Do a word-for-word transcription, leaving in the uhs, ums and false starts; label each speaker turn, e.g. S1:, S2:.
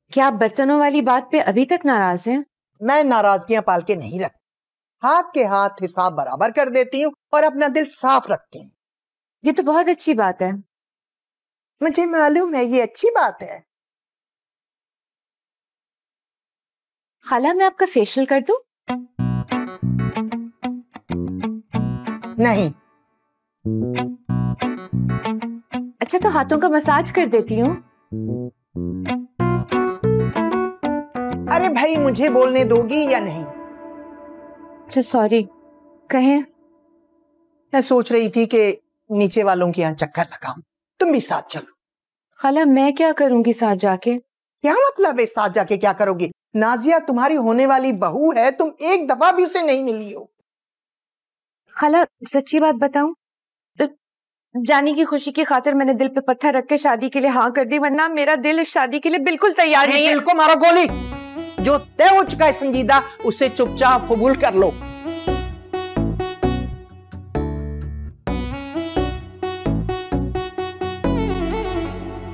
S1: क्या आप बर्तनों वाली बात पे अभी तक नाराज हैं?
S2: मैं नाराजगियां पाल के नहीं रखती, हाथ के हाथ हिसाब बराबर कर देती हूँ और अपना दिल साफ रखती हूँ।
S1: ये तो बहुत अच्छी बात है।
S2: मुझे मालूम है ये अच्छी बात है।
S1: खाला मैं आपका फेशियल कर दूं?
S2: नहीं।
S1: अच्छा तो हाथों का मसाज कर देती हूँ।
S2: अरे भाई मुझे बोलने दोगी या नहीं?
S1: अच्छा सॉरी, कहें।
S2: मैं सोच रही थी कि नीचे वालों के यहाँ चक्कर लगाऊं, तुम भी साथ चलो।
S1: खाला मैं क्या करूंगी साथ जाके?
S2: क्या मतलब है साथ जाके क्या करोगी? नाजिया तुम्हारी होने वाली बहू है, तुम एक दफा भी उसे नहीं मिली हो।
S1: खाला सच्ची बात बताऊं तो जानी की खुशी की खातिर मैंने दिल पे पत्थर रख के शादी के लिए हाँ कर दी, वरना मेरा दिल इस शादी के लिए बिल्कुल तैयार नहीं है।
S2: दिल को मारो गोली, जो तय हो चुका है संजीदा उसे चुपचाप कबूल कर लो।